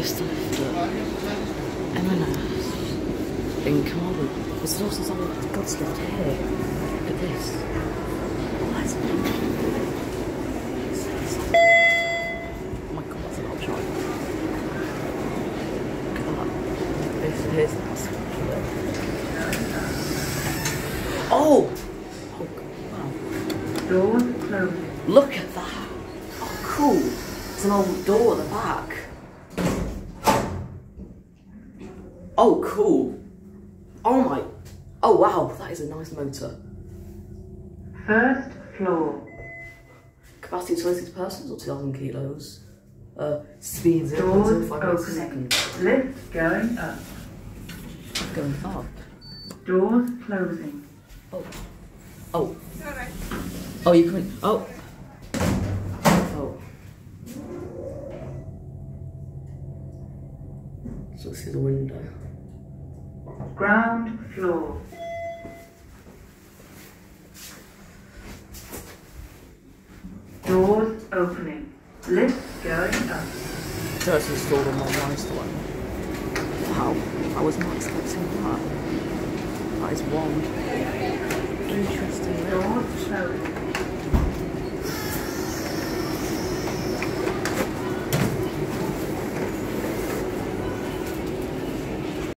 This lift at M&S in Camarthen. There's also some God's lift here. Look at this. What? Oh my god, that's a lot of shine. Look at that. This is nice. Oh! Oh, wow. Doors closing. Look at that. Oh, cool. There's an old door at the back. Oh, cool. Oh my. Oh, wow. That is a nice motor. First floor. Capacity 26 persons or 2,000 kilos. Speed Doors 0.05 meters a opening. second. Lift going up. Going up. Doors closing. Oh. Oh. Oh, you can. Oh. Oh. So this is the window. Ground floor. Doors opening. Lift going up. So it's installed on Modernised one. Wow. I was not expecting that. That is one interesting. Doors closing.